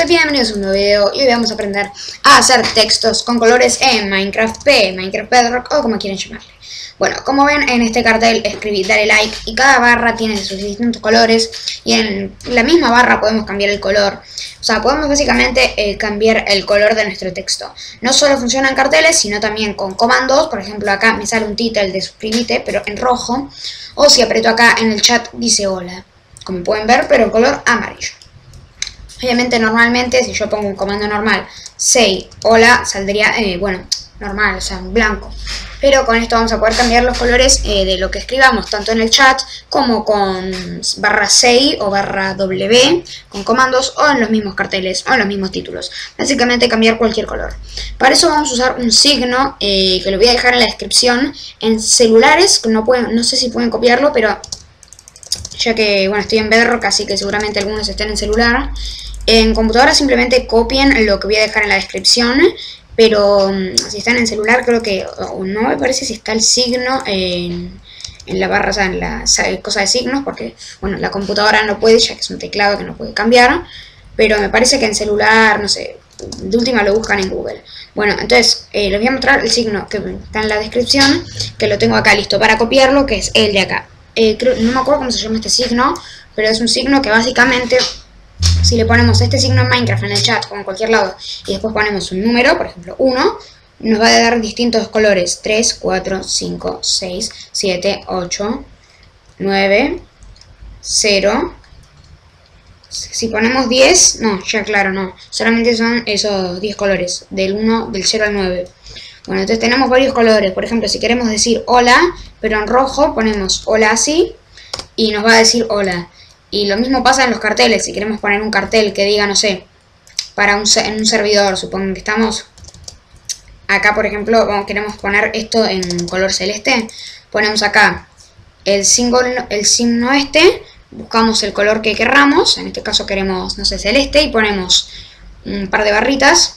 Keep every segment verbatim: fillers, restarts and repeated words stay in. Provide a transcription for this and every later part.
gente? Bienvenidos a un nuevo video y hoy vamos a aprender a hacer textos con colores en Minecraft P, Minecraft Bedrock o como quieran llamarle. Bueno, como ven en este cartel escribí dale like y cada barra tiene sus distintos colores y en la misma barra podemos cambiar el color. O sea, podemos básicamente eh, cambiar el color de nuestro texto. No solo funciona en carteles, sino también con comandos. Por ejemplo, acá me sale un título de suscríbete, pero en rojo. O si aprieto acá en el chat dice hola, como pueden ver, pero en color amarillo. Obviamente, normalmente, si yo pongo un comando normal, say hola, saldría, eh, bueno, normal, o sea, en blanco. Pero con esto vamos a poder cambiar los colores eh, de lo que escribamos, tanto en el chat como con barra say o barra W, con comandos o en los mismos carteles o en los mismos títulos. Básicamente cambiar cualquier color. Para eso vamos a usar un signo eh, que lo voy a dejar en la descripción. En celulares, no, pueden, no sé si pueden copiarlo, pero ya que bueno, estoy en Bedrock, así que seguramente algunos estén en celular. En computadora simplemente copien lo que voy a dejar en la descripción. Pero um, si están en celular, creo que o no me parece si está el signo en, en la barra, o sea, en la cosa de signos, porque bueno, la computadora no puede, ya que es un teclado que no puede cambiar. Pero me parece que en celular, no sé, de última lo buscan en Google. Bueno, entonces eh, les voy a mostrar el signo que está en la descripción, que lo tengo acá listo para copiarlo, que es el de acá. Eh, creo, no me acuerdo cómo se llama este signo, pero es un signo que básicamente, si le ponemos este signo en Minecraft en el chat o en cualquier lado y después ponemos un número, por ejemplo uno, nos va a dar distintos colores: tres, cuatro, cinco, seis, siete, ocho, nueve, cero. Si ponemos diez, no, ya claro, no, solamente son esos diez colores, del uno, del cero al nueve. Bueno, entonces tenemos varios colores. Por ejemplo, si queremos decir hola, pero en rojo, ponemos hola así y nos va a decir hola. Y lo mismo pasa en los carteles. Si queremos poner un cartel que diga, no sé, para un, en un servidor, supongo que estamos acá, por ejemplo, vamos, queremos poner esto en color celeste, ponemos acá el signo, el signo este, buscamos el color que querramos, en este caso queremos, no sé, celeste, y ponemos un par de barritas.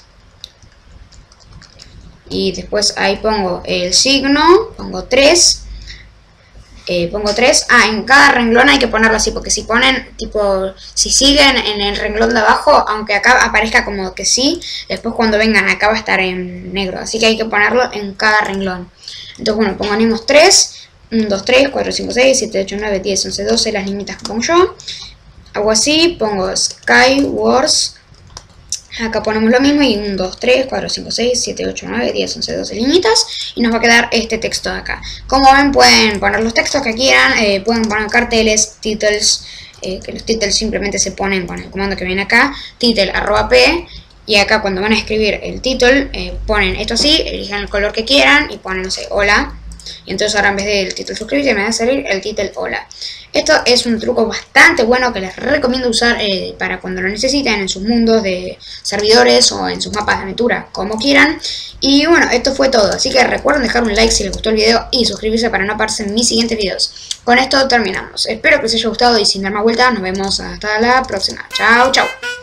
Y después ahí pongo el signo, pongo tres. Eh, pongo tres. Ah, en cada renglón hay que ponerlo así, porque si ponen, tipo, si siguen en el renglón de abajo, aunque acá aparezca como que sí, después cuando vengan acá va a estar en negro. Así que hay que ponerlo en cada renglón. Entonces, bueno, pongamos tres, uno, dos, tres, cuatro, cinco, seis, siete, ocho, nueve, diez, once, doce, las limitas que pongo yo. Hago así, pongo Skywars. Acá ponemos lo mismo y uno, dos, tres, cuatro, cinco, seis, siete, ocho, nueve, diez, once, doce líneas y nos va a quedar este texto de acá. Como ven, pueden poner los textos que quieran, eh, pueden poner carteles, títulos, eh, que los títulos simplemente se ponen con el comando que viene acá, title arroba p, y acá cuando van a escribir el título, eh, ponen esto así, elijan el color que quieran y ponen, no sé, hola. Y entonces ahora en vez del título suscríbete me va a salir el título hola. Esto es un truco bastante bueno que les recomiendo usar eh, para cuando lo necesiten en sus mundos de servidores o en sus mapas de aventura, como quieran. Y bueno, esto fue todo. Así que recuerden dejar un like si les gustó el video y suscribirse para no perderse en mis siguientes videos. Con esto terminamos. Espero que les haya gustado y sin dar más vueltas nos vemos hasta la próxima. Chao, chao.